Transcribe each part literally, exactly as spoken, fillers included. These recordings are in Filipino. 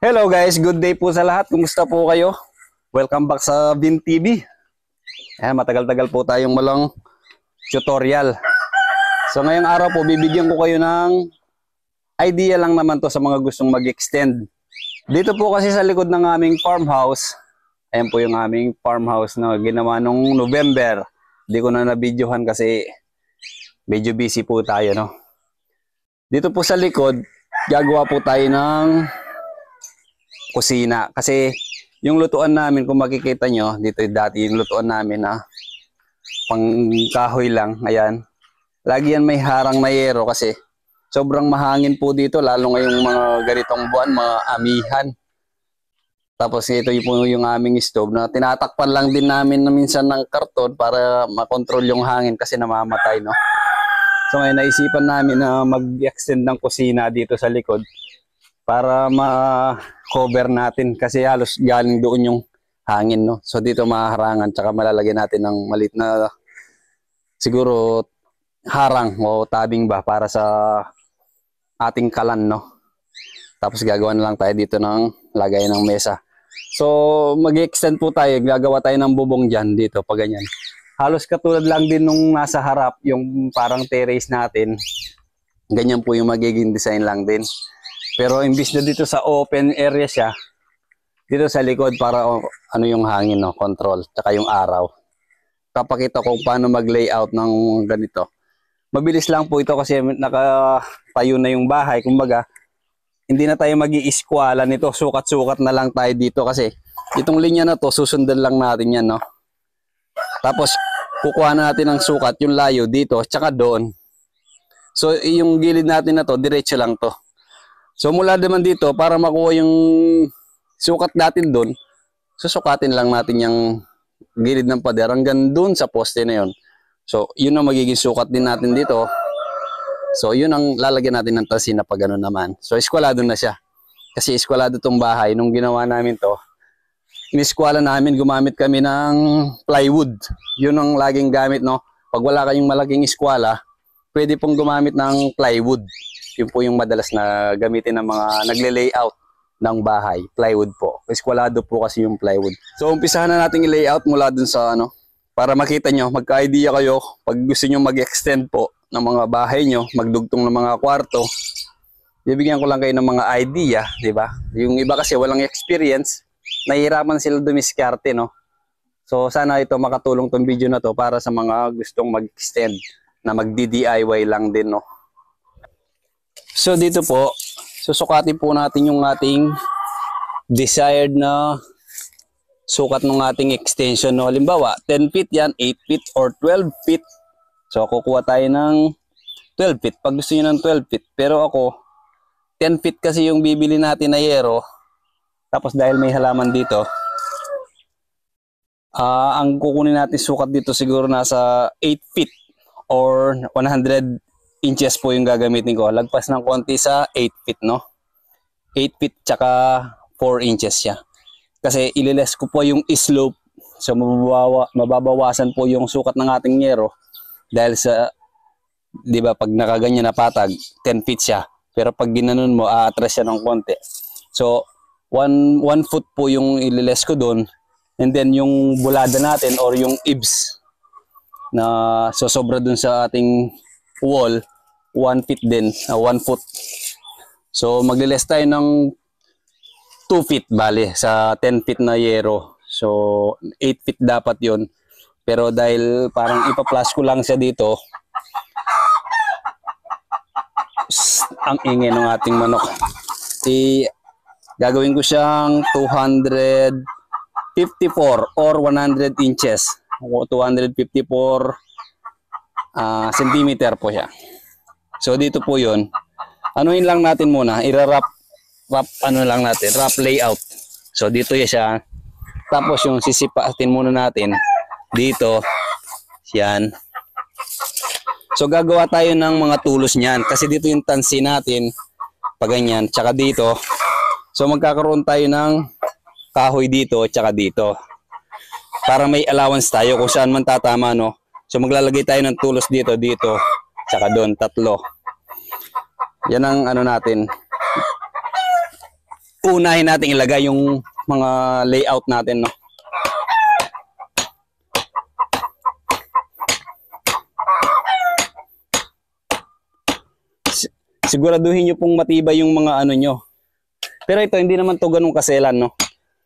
Hello guys, good day po sa lahat. Kumusta po kayo? Welcome back sa Vin T V. Eh, matagal-tagal po tayong walang tutorial. So ngayong araw po, bibigyan ko kayo ng idea lang naman to sa mga gustong mag-extend. Dito po kasi sa likod ng aming farmhouse, ayan po yung aming farmhouse na ginawa nung November. Hindi ko na na-videohan kasi medyo busy po tayo, no? Dito po sa likod, gagawa po tayo ng kusina. Kasi yung lutuan namin, kung makikita nyo, dito dati yung lutuan namin na pang kahoy lang. Ayan. Lagi yan may harang na yero kasi sobrang mahangin po dito, lalo ngayong mga ganitong buwan, mga amihan. Tapos ito po yung aming stove na tinatakpan lang din namin na minsan ng karton para makontrol yung hangin kasi namamatay, no? So ngayon naisipan namin na mag-extend ng kusina dito sa likod para ma-cover natin kasi halos galing doon yung hangin, no? So dito maharangan, tsaka malalagyan natin ng maliit na siguro harang o tabing ba para sa ating kalan, no? Tapos gagawa na lang tayo dito ng lagay ng mesa. So mag-extend po tayo, gagawa tayo ng bubong dyan dito pa ganyan. Halos katulad lang din nung nasa harap, yung parang terrace natin. Ganyan po yung magiging design lang din. Pero imbis na dito sa open area siya, dito sa likod para oh, ano yung hangin, no, control, tsaka yung araw. Kapakita ko paano mag-layout ng ganito. Mabilis lang po ito kasi nakatayo na yung bahay. Kumbaga, hindi na tayo mag-iiskwala nito. Sukat-sukat na lang tayo dito kasi itong linya na to, susundan lang natin yan, no. Tapos, kukuha natin ng sukat, yung layo dito, tsaka doon. So, yung gilid natin na to, diretso lang to. So mula naman dito, para makuha yung sukat natin doon, susukatin lang natin yung gilid ng pader hanggang doon sa poste na yun. So yun ang magiging sukat din natin dito. So yun ang lalagyan natin ng tasina pag gano'n naman. So eskwalado na siya. Kasi eskwalado tong bahay. Nung ginawa namin to, iniskwala namin, gumamit kami ng plywood. Yun ang laging gamit, no? Pag wala kayong malaking eskwala, pwede pong gumamit ng plywood. Yun po yung madalas na gamitin ng mga nagle-layout ng bahay. Plywood po. Eskwalado po kasi yung plywood. So, umpisahan na natin i-layout mula dun sa ano. Para makita nyo, magka-idea kayo. Pag gusto nyo mag-extend po ng mga bahay nyo, magdugtong ng mga kwarto, bibigyan ko lang kayo ng mga idea, di ba? Yung iba kasi walang experience, nahihirapan sila dumiskarte, no? So, sana ito makatulong tong video na to para sa mga gustong mag-extend na mag-D I Y lang din, no? So dito po, susukatin po natin yung ating desired na sukat ng ating extension. No? Halimbawa, ten feet yan, eight feet or twelve feet. So kukuha tayo ng twelve feet pag gusto nyo ng twelve feet. Pero ako, ten feet kasi yung bibili natin na yero. Tapos dahil may halaman dito, uh, ang kukunin natin sukat dito siguro nasa eight feet or one hundred inches po yung gagamitin ko. Lagpas ng konti sa eight feet, no? eight feet tsaka four inches siya. Kasi ililes ko po yung slope. So mababawa, mababawasan po yung sukat ng ating yero. Dahil sa, di ba, pag nakaganyan na patag, ten feet siya. Pero pag ginanon mo, aatras siya ng konti. So, one, one foot po yung ililes ko doon. And then yung bulada natin or yung ibs na sosobra dun sa ating wall, one feet din, uh, one foot. So magliles tayo ng two feet bali sa ten feet na yero. So eight feet dapat yun. Pero dahil parang ipa-plus ko lang siya dito, psst, ang ingay ng ating manok. I gagawin ko siyang two fifty-four or one hundred inches. two fifty-four uh, centimeter po siya. So dito po yun. Anuin lang natin muna. Ira-wrap wrap, ano lang natin. Wrap layout. So dito yan siya. Tapos yung sisipatin muna natin. Dito. Yan. So gagawa tayo ng mga tulos niyan. Kasi dito yung tansi natin. Pag ganyan. Tsaka dito. So magkakaroon tayo ng kahoy dito. Tsaka dito. Para may allowance tayo kung saan man tatama, no? So maglalagay tayo ng tulos dito. Dito. Tsaka doon. Tatlo. Yan ang ano natin. unahin natin ilagay yung mga layout natin, no. Siguraduhin nyo pong matibay yung mga ano nyo. Pero ito, hindi naman to ganun kaselan, no.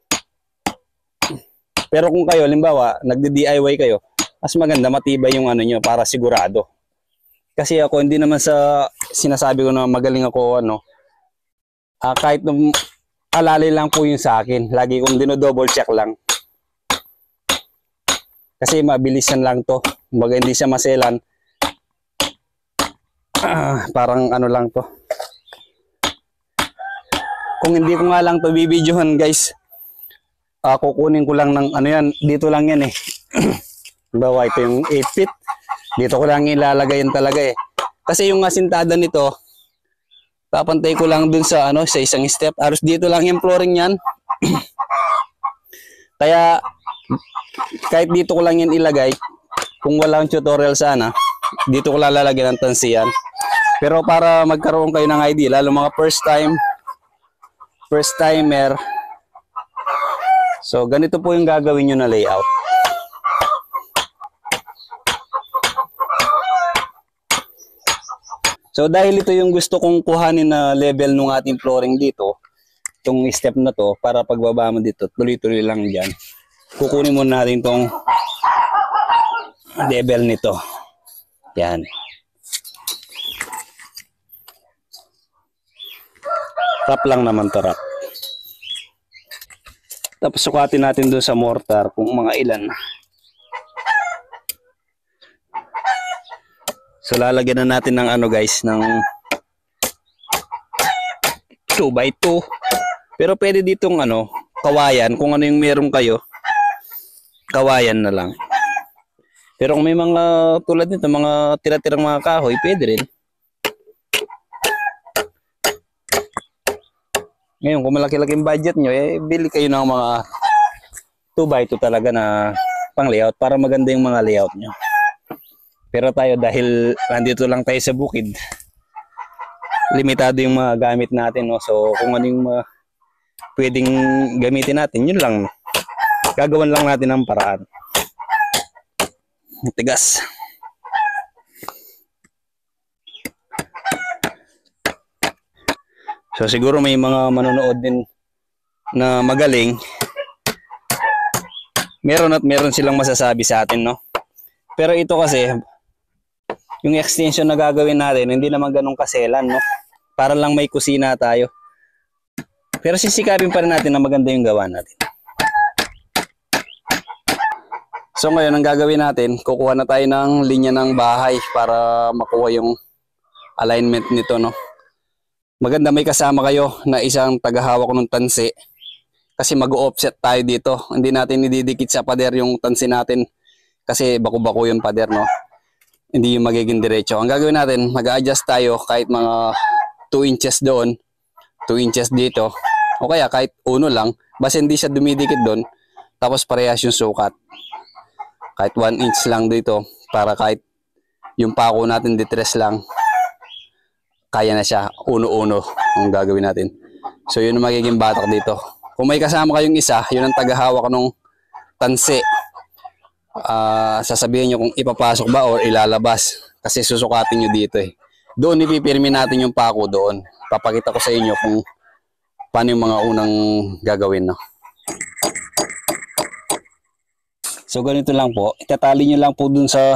Pero kung kayo, limbawa, nagdi-D I Y kayo, mas maganda matibay yung ano nyo para sigurado. Kasi ako, hindi naman sa sinasabi ko na magaling ako, ano, uh, kahit nung alali lang po yung sa akin. Lagi kong dino-double check lang. Kasi mabilisan lang to. Kumbaga hindi siya maselan. Ah, parang ano lang to. Kung hindi ko nga lang to bibidyohan, guys, uh, kukunin ko lang ng ano yan, dito lang yan eh. Bawa ito yung eight feet, dito ko lang ilalagay yan talaga eh. Kasi yung asintada nito, papantay ko lang dun sa ano, sa isang step. Aros dito lang yung flooring yan. Kaya kahit dito ko lang yan ilagay, kung walang tutorial sana, dito ko lalagyan ng tansiyan. Pero para magkaroon kayo ng idea, lalo mga first time, first timer, so ganito po yung gagawin nyo na layout. So dahil ito yung gusto kong kuhanin na level ng ating flooring dito, itong step na to, para pagbaba mo dito, tuloy-tuloy lang dyan. Kukunin muna natin itong level nito. Yan. Rap lang naman to, rap. Tapos sukatin natin doon sa mortar kung mga ilan. So lalagyan na natin ng ano, guys, ng two by two. Pero pwede ditong ano, kawayan, kung ano yung meron kayo, kawayan na lang. Pero kung may mga tulad nito, mga tira-tirang mga kahoy, pwede rin. Ngayon, kung malaki-laking budget nyo, eh, bili kayo ng mga two by two talaga na pang layout para maganda yung mga layout nyo. Pero tayo, dahil nandito lang tayo sa bukid, limitado yung mga gamit natin, no? So kung ano yung mga pwedeng gamitin natin, yun lang. Gagawan lang natin ng paraan. Tigas. So siguro may mga manonood din na magaling. Meron at meron silang masasabi sa atin, no? Pero ito kasi, yung extension na gagawin natin, hindi naman ganun kaselan, no? Para lang may kusina tayo. Pero sisikapin pa rin natin na maganda yung gawa natin. So ngayon, ang gagawin natin, kukuha na tayo ng linya ng bahay para makuha yung alignment nito, no? Maganda may kasama kayo na isang tagahawak ng tansi. Kasi mag-offset tayo dito. Hindi natin ididikit sa pader yung tansi natin. Kasi bako-bako yung pader, no? Hindi yung magiging diretso. Ang gagawin natin, mag-adjust tayo kahit mga two inches doon, two inches dito. O kaya kahit uno lang. Basta hindi siya dumidikit doon. Tapos parehas yung sukat. Kahit one inch lang dito. Para kahit yung pako natin ditres lang, kaya na siya, uno-uno ang gagawin natin. So yun ang magiging batak dito. Kung may kasama kayong isa, yun ang tagahawak ng tansi. Uh, sasabihin nyo kung ipapasok ba o ilalabas. Kasi susukatin nyo dito eh. Doon ipipirmi natin yung pako doon. Papakita ko sa inyo kung paano yung mga unang gagawin. No? So ganito lang po. Itatali nyo lang po dun sa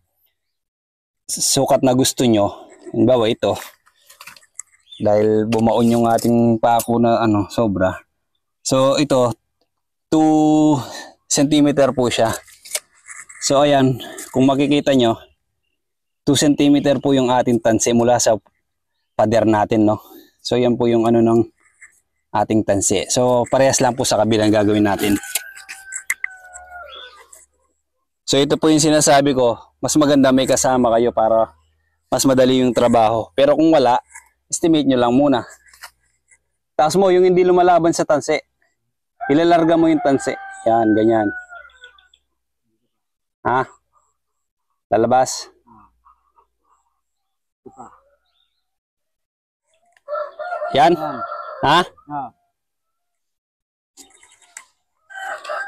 sukat na gusto nyo. Halimbawa ito. Dahil bumaon yung ating pako na ano, sobra. So ito, two centimeter po siya. So ayan, kung makikita nyo, two centimeter po yung ating tansi mula sa pader natin, no? So yan po yung ano ng ating tansi. So parehas lang po sa kabilang gagawin natin. So ito po yung sinasabi ko, mas maganda may kasama kayo para mas madali yung trabaho. Pero kung wala, estimate nyo lang muna. Taas mo yung hindi lumalaban sa tansi. Ilalarga mo yung tansi. Yan, ganyan. Ha? Lalabas. Yan? Ha?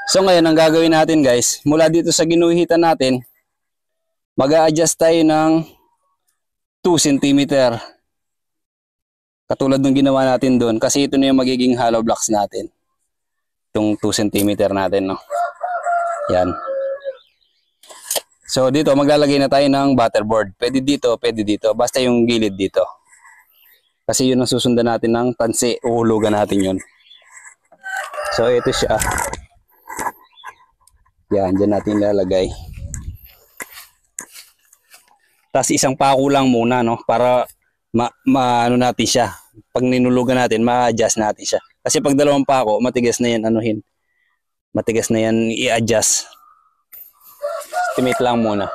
So ngayon, ang gagawin natin guys, mula dito sa ginuhitan natin, mag-a-adjust tayo ng two centimeter. Katulad ng ginawa natin doon, kasi ito na yung magiging hollow blocks natin. Itong two centimeter natin, no? Yan. So dito, maglalagay na tayo ng butterboard. Pwede dito, pwede dito. Basta yung gilid dito. Kasi yun ang susundan natin ng tansi. Uhulugan natin yun. So ito siya. Yan, dyan natin lalagay. Tapos isang pako lang muna, no? Para ma, ma ano natin siya. Pag ninulugan natin, ma-adjust natin siya. Kasi pag dalawang pako, matigas na yan, anuhin. Matigas na yan, i-adjust. Estimate lang muna.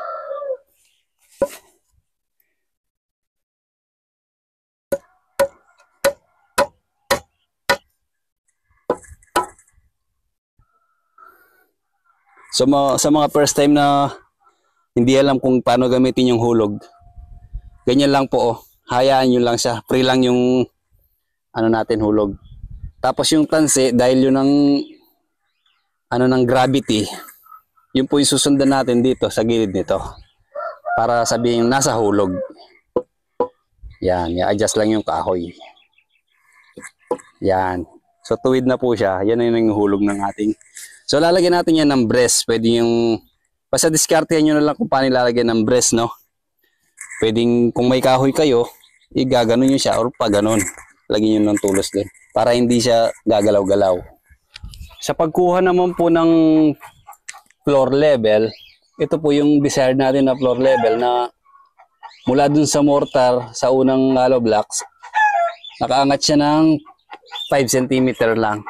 So sa mga first time na hindi alam kung paano gamitin yung hulog, ganyan lang po, oh. Hayaan nyo lang siya. Free lang yung ano natin hulog. Tapos yung tansi, dahil yun ang ano ng gravity, yun po yung susundan natin dito sa gilid nito. Para sabihin nasa hulog. Yan, i-adjust lang yung kahoy. Yan. So tuwid na po siya. Yan yung hulog ng ating. So lalagyan natin yan ng brace. Pwede yung, basta diskartehan nyo na lang kung paano lalagyan ng brace, no? Pwedeng kung may kahoy kayo, igaganon nyo siya or pa ganon. Lagyan nyo ng tulos din. Para hindi siya gagalaw-galaw. Sa pagkuha naman po ng floor level, ito po yung desired natin na floor level na mula dun sa mortar, sa unang hollow blocks, nakaangat siya ng five centimeter lang.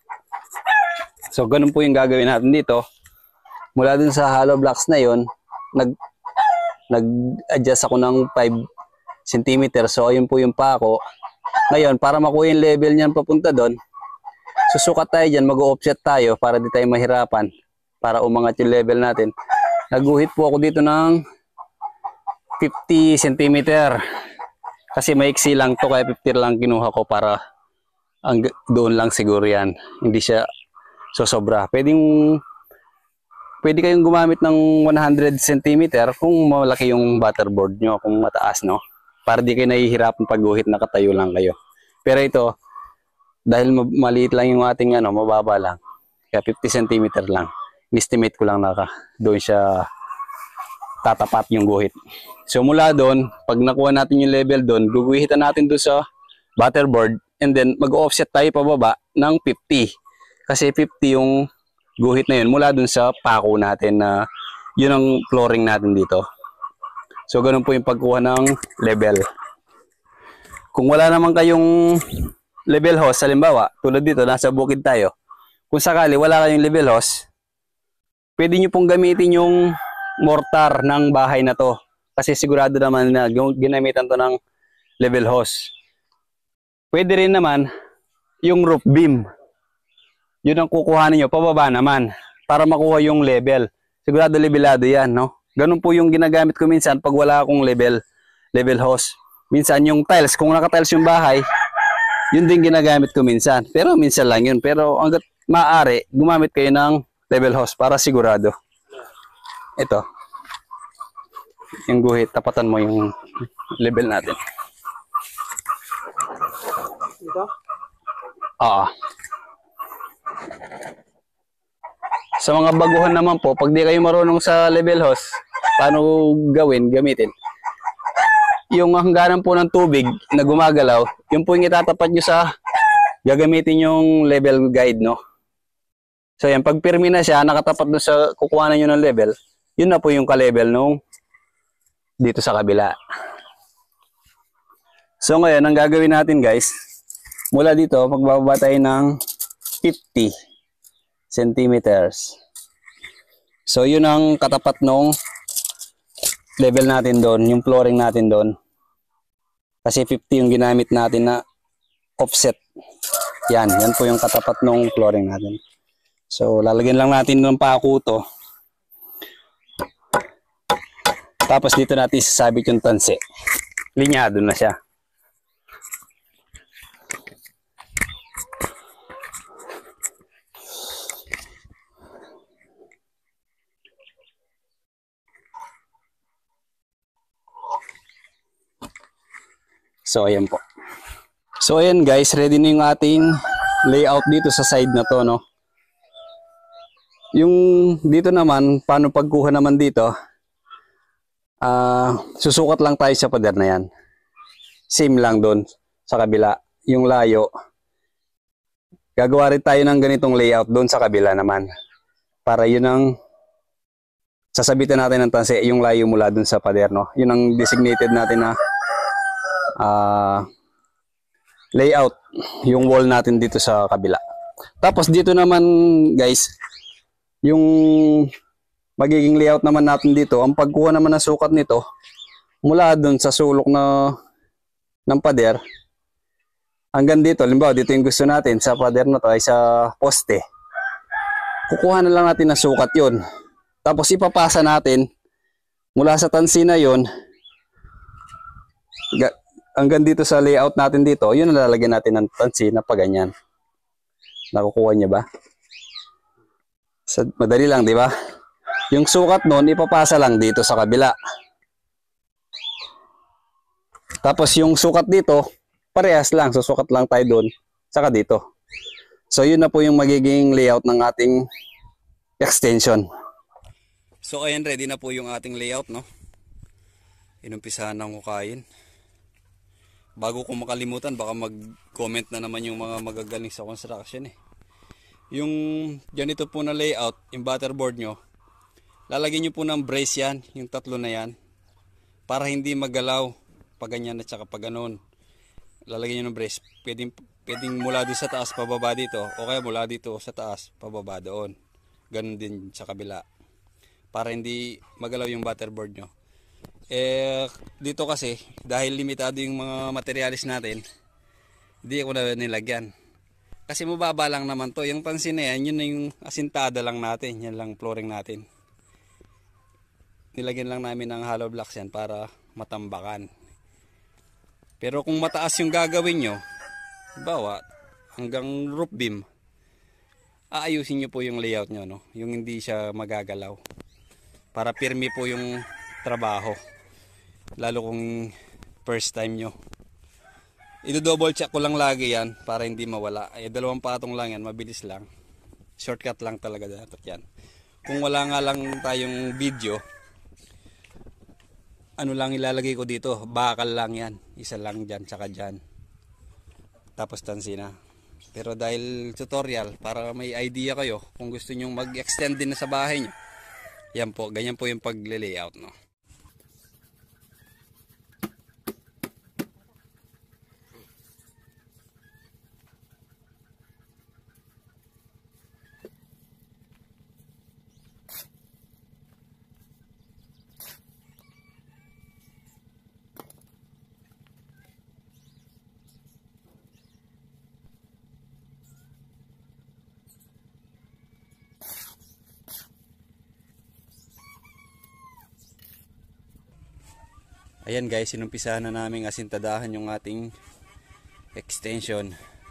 So, ganun po yung gagawin natin dito. Mula dun sa hollow blocks na yon, nag, nag-adjust ako ng five centimeter. So, ayun po yung pako. Ngayon, para makuha yung level niyan papunta doon, susukat tayo dyan, mag-offset tayo para di tayo mahirapan. Para umangat yung level natin. Naguhit po ako dito ng fifty centimeter. Kasi maiksi lang to, kaya fifty lang kinuha ko para ang, doon lang siguro yan. Hindi siya so sobra. Pwedeng pwede kayong gumamit ng one hundred centimeter kung malaki yung butterboard nyo, kung mataas, no? Para di kayo nahihirapan pagguhit, nakatayo lang kayo. Pero ito, dahil maliit lang yung ating ano, mababa lang. Kaya fifty centimeter lang. Estimate ko lang naka doon siya tatapat yung guhit. So mula doon, pag nakuha natin yung level doon, guguhitan natin doon sa butterboard and then mag-offset tayo pababa ng fifty. Kasi fifty yung guhit na yun mula dun sa pako natin na yun ang flooring natin dito. So ganun po yung pagkuha ng level. Kung wala naman kayong level hose, halimbawa, tulad dito, nasa bukid tayo. Kung sakali wala kayong level hose, pwede nyo pong gamitin yung mortar ng bahay na to. Kasi sigurado naman na ginamitan to ng level hose. Pwede rin naman yung roof beam. Yun ang kukuhanin nyo, pababa naman, para makuha yung level. Sigurado levelado yan, no? Ganun po yung ginagamit ko minsan pag wala akong level, level hose. Minsan yung tiles, kung naka-tiles yung bahay, yun din ginagamit ko minsan. Pero minsan lang yun. Pero hanggat maaari, gumamit kayo ng level hose para sigurado. Ito. Yung guhit, tapatan mo yung level natin. Ito? Oo. Sa mga baguhan naman po, pag di kayo marunong sa level hose, paano gawin, gamitin? Yung hangganan po ng tubig na gumagalaw, yun po yung itatapat nyo sa gagamitin yung level guide, no? So yan, pag pirmi na siya, nakatapat doon sa kukuhanan nyo ng level, yun na po yung ka-level nung dito sa kabila. So ngayon, ang gagawin natin guys, mula dito, magbababa tayo ng fifty centimeters. So yun ang katapat nung level natin doon, yung flooring natin doon. Kasi fifty yung ginamit natin na offset. Yan, yan po yung katapat nung flooring natin. So lalagyan lang natin ng pako to. Tapos dito natin sasabit yung tansi. Linyado na siya. So ayan po. So ayan guys, ready na yung ating layout dito sa side na to, no. Yung dito naman, paano pagkuha naman dito? Ah, uh, susukat lang tayo sa pader na yan. Same lang doon sa kabila. Yung layo, gagawa rin tayo ng ganitong layout doon sa kabila naman. Para yun ang sasabitan natin ng tansi, yung layo mula doon sa pader, no. Yun ang designated natin na uh, layout, yung wall natin dito sa kabila. Tapos dito naman guys, yung magiging layout naman natin dito, ang pagkuha naman ng sukat nito mula doon sa sulok na ng pader hanggang dito, limbawa dito yung gusto natin sa pader na to ay sa poste, kukuha na lang natin ng sukat yun, tapos ipapasa natin mula sa tansi na yun hanggang dito sa layout natin dito, yun ang lalagyan natin ng tansi na paganyan. Nakukuha niya ba? Sa, madali lang, di ba? Yung sukat nun ipapasa lang dito sa kabila. Tapos yung sukat dito, parehas lang, susukat lang tayo doon, saka dito. So yun na po yung magiging layout ng ating extension. So ayan, ready na po yung ating layout, no. Inumpisahan ng hukayin. Bago ko makalimutan, baka mag-comment na naman yung mga magagaling sa construction eh. Yung ganito po na layout, yung butterboard nyo, lalagyan nyo po ng brace yan, yung tatlo na yan, para hindi magalaw pag ganyan at saka pag ganon. Lalagyan nyo ng brace, pwedeng, pwedeng mula doon sa taas pababa dito, o kaya mula dito sa taas pababa doon. Ganon din sa kabila, para hindi magalaw yung butterboard nyo. Eh dito kasi dahil limitado yung mga materialis natin, hindi ako na nilagyan. Kasi mababa lang naman to. Yung tansi na yan, yun na yung asintada lang natin. Yan lang flooring natin. Nilagyan lang namin ng hollow blocks yan para matambakan. Pero kung mataas yung gagawin nyo, bawa hanggang roof beam, aayusin nyo po yung layout nyo, no? Yung hindi siya magagalaw. Para pirmi po yung trabaho. Lalo kung first time nyo. I-double check ko lang lagi yan para hindi mawala. Ay, dalawang patong lang yan, mabilis lang. Shortcut lang talaga dapat yan. Kung wala nga lang tayong video, ano lang ilalagay ko dito, bakal lang yan. Isa lang dyan, tsaka dyan. Tapos tansi na. Pero dahil tutorial, para may idea kayo, kung gusto nyo mag-extend din na sa bahay nyo, yan po, ganyan po yung pag-layout, no. Ayan guys, sinumpisahan na namin asintadahan yung ating extension.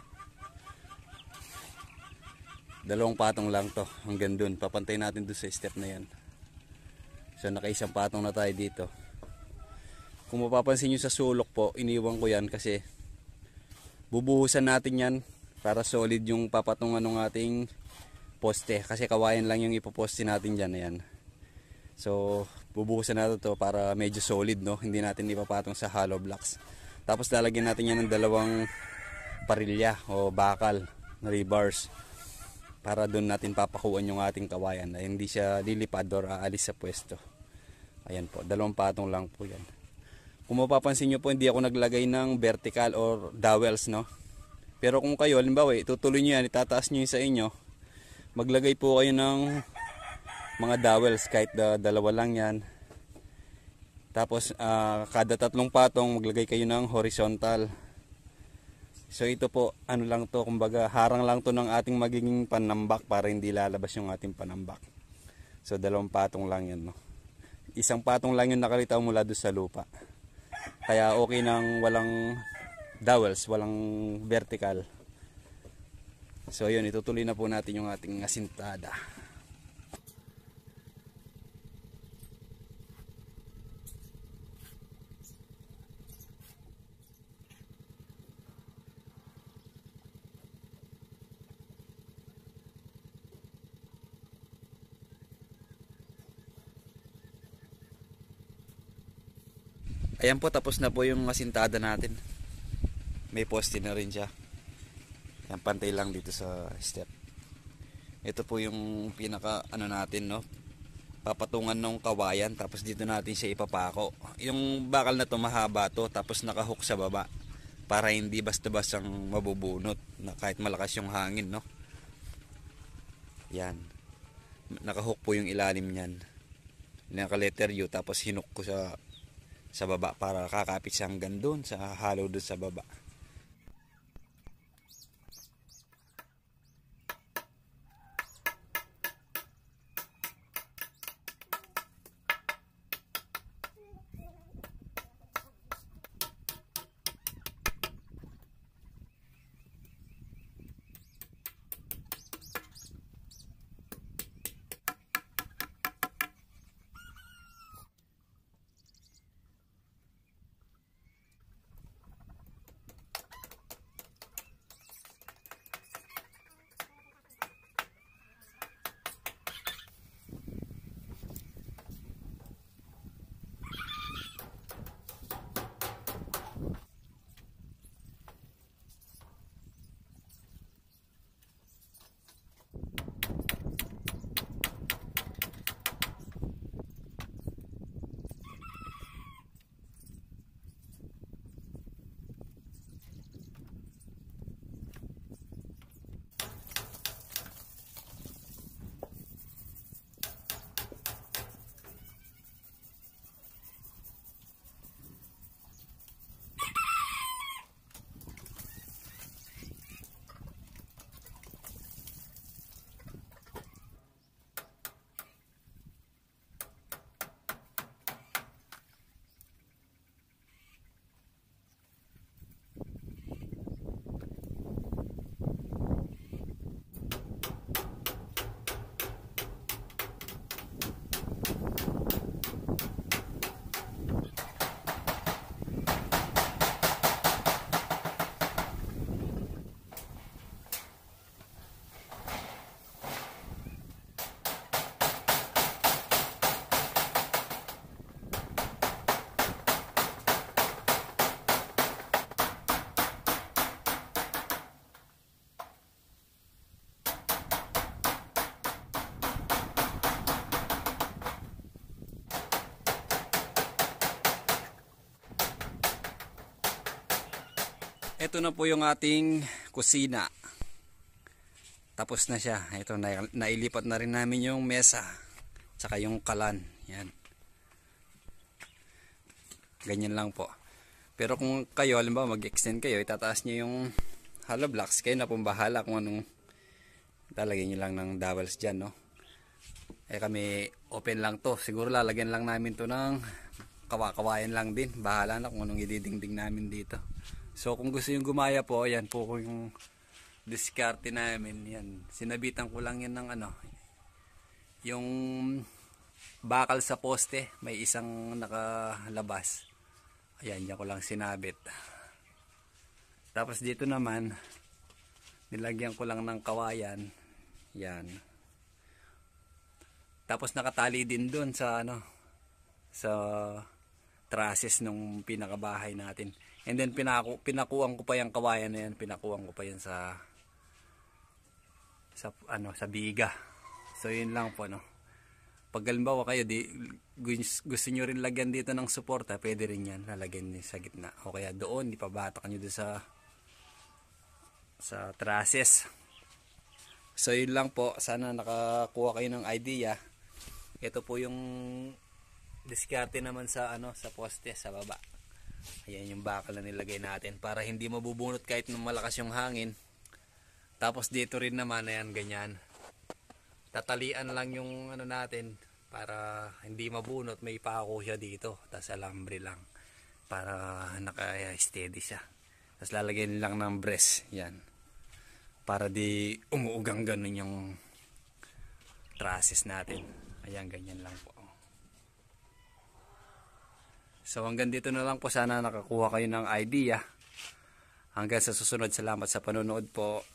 Dalawang patong lang to hanggang dun. Papantay natin dun sa step na yan. So nakaisang patong na tayo dito. Kung mapapansin nyo sa sulok po, iniwan ko yan kasi bubuhusan natin yan para solid yung papatungan ng ating poste. Kasi kawayan lang yung ipoposte natin dyan. Ayan. So bubuhusan natin to para medyo solid, no? Hindi natin ipapatong sa hollow blocks. Tapos lalagyan natin yan ng dalawang parilya o bakal na rebars para doon natin papakuan yung ating kawayan na hindi siya lilipad or aalis sa pwesto. Ayan po, dalawang patong lang po yan. Kung mapapansin nyo po, hindi ako naglagay ng vertical or dowels, no? Pero kung kayo, halimbawa, itutuloy nyo yan, itataas nyo yung sa inyo, maglagay po kayo ng mga dowels, kahit da, dalawa lang yan. Tapos uh, kada tatlong patong maglagay kayo ng horizontal. So ito po, ano lang to, kumbaga harang lang to ng ating magiging panambak para hindi lalabas yung ating panambak. So dalawang patong lang yan, no? Isang patong lang yung nakalitaw mula doon sa lupa. Kaya okay nang walang dowels, walang vertical. So yun, itutuloy na po natin yung ating asintada. Ayan po, tapos na po yung asintada natin. May poste na rin siya. Yan, pantay lang dito sa step. Ito po yung pinaka ano natin, no, papatungan ng kawayan, tapos dito natin siya ipapako. Yung bakal na to mahaba to, tapos nakahook sa baba para hindi basta-bastang mabubunot na kahit malakas yung hangin, no. Yan, nakahook po yung ilalim niyan, naka letter U, tapos hinuk ko sa sa baba para kakapit siya hanggang doon sa hollow doon sa baba. Ito na po yung ating kusina. Tapos na siya. Ito, na, nailipat na rin namin yung mesa. Tsaka yung kalan. Yan. Ganyan lang po. Pero kung kayo, halimbawa mag-extend kayo, itataas nyo yung hollow blocks. Kayo na pong bahala kung anong talagyan nyo lang ng dowels dyan, no? Eh kami, open lang to. Siguro lalagyan lang namin to ng kawakawayan lang din. Bahala na kung anong ididingding namin dito. So kung gusto yung gumaya po, yan po yung diskarte namin. Yan, sinabitan ko lang yan ng ano, yung bakal sa poste, may isang nakalabas. Ayan, yan ko lang sinabit. Tapos dito naman, nilagyan ko lang ng kawayan. Yan. Tapos nakatali din doon sa ano, sa trusses nung pinakabahay natin. And then pinaku pinakuan ko pa yung kawayan na yan, pinakuan ko pa yan sa sa ano, sa biga. So yun lang po, no. Pag halimbawa kayo di gusto nyo rin lagyan dito ng suporta, pwede rin yan, lalagyan niyo sa gitna. O kaya doon, ipabatak nyo doon sa sa trusses. So yun lang po, sana nakakuha kayo ng idea. Ito po yung diskarte naman sa ano, sa poste sa baba. Ayan yung bakal na nilagay natin para hindi mabubunot kahit nung malakas yung hangin. Tapos dito rin naman, ayan, ganyan. Tatalian lang yung ano natin para hindi mabunot, may pako siya dito. Tapos alambre lang para naka-steady siya. Tapos lalagyan lang ng brace, yan. Para di umuugang ganun yung trusses natin. Ayan, ganyan lang po. So hanggang dito na lang po, sana nakakuha kayo ng idea. Hanggang sa susunod, salamat sa panonood po.